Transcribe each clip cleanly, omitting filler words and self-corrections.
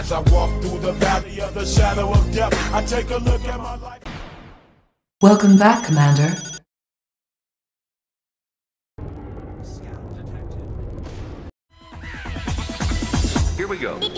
As I walk through the valley of the shadow of death, I take a look at my life. Welcome back, Commander. Here we go.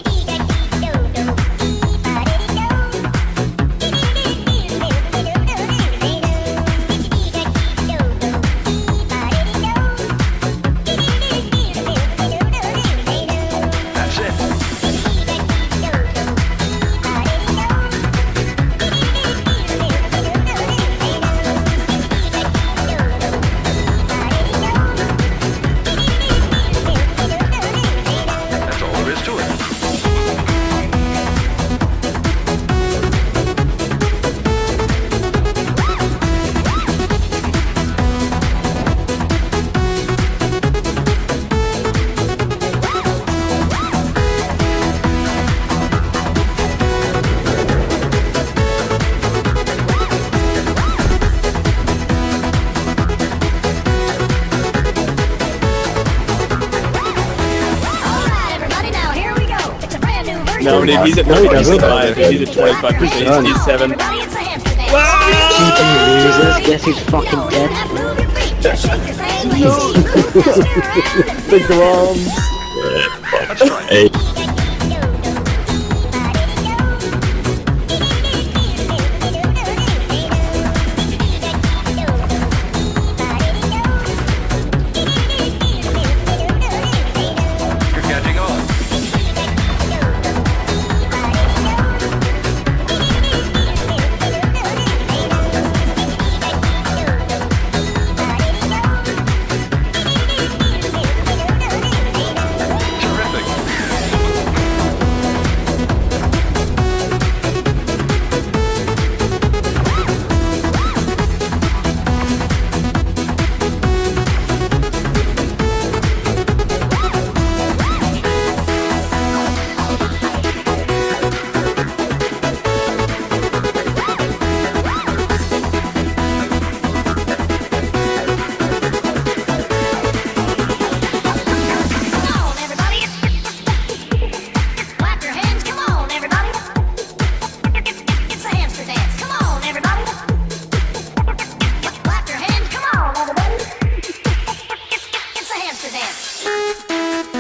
No, dude, he's at 25. He's at 25%. He's 7. GG losers, guess who's fucking dead? The Groms. Hey. It's a hamster dance.